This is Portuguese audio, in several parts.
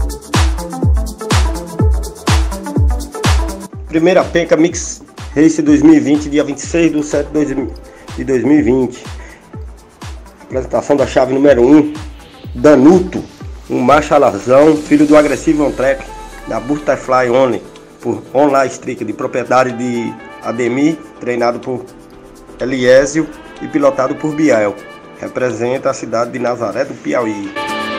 Primeira penca Mix Race 2020, dia 26/7 de 2020. Apresentação da chave número 1, Danuto, um macho alazão, filho do agressivo on-track da Butterfly Only, por Online Streak, de propriedade de Ademir, treinado por Eliésio e pilotado por Biel. Representa a cidade de Nazaré do Piauí.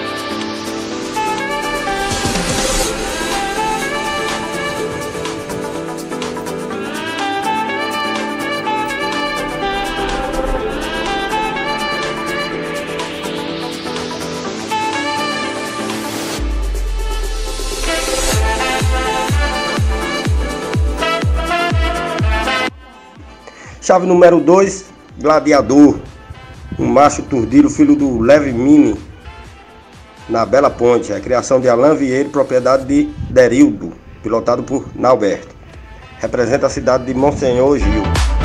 Chave número 2, Gladiador, um macho turdilo, filho do Leve Mini, na Bela Ponte. É criação de Alain Vieira, propriedade de Derildo, pilotado por Nauberto. Representa a cidade de Monsenhor Gil.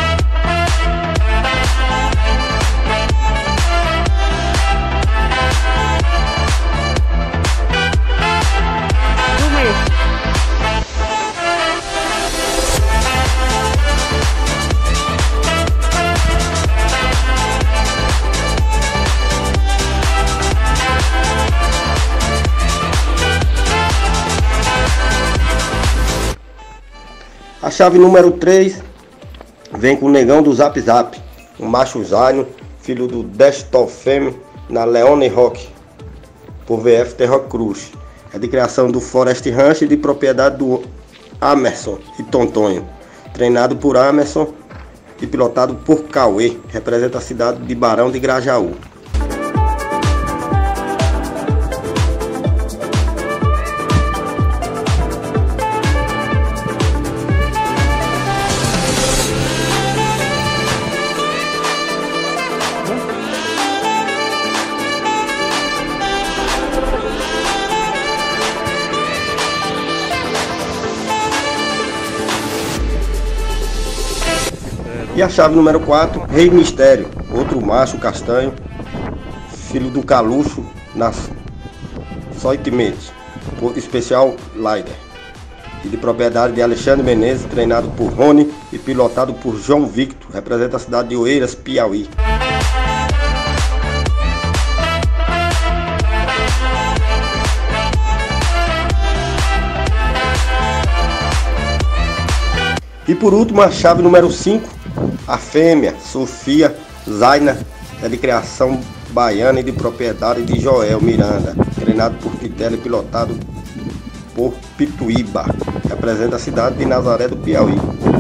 A chave número 3 vem com o Negão do Zap Zap, um macho zaino, filho do Desktop Femme, na Leone Rock, por VF Terra Cruz. É de criação do Forest Ranch e de propriedade do Amerson e Tontonho, treinado por Amerson e pilotado por Cauê. Representa a cidade de Barão de Grajaú. E a chave número 4, Rei Mistério, outro macho castanho, filho do Caluxo, nas Soitimente, por Special Lider, e de propriedade de Alexandre Menezes, treinado por Rony e pilotado por João Victor. Representa a cidade de Oeiras, Piauí. E por último, a chave número 5, a fêmea, Sofia Zaina, é de criação baiana e de propriedade de Joel Miranda, treinado por Pitela e pilotado por Pituíba. Representa a cidade de Nazaré do Piauí.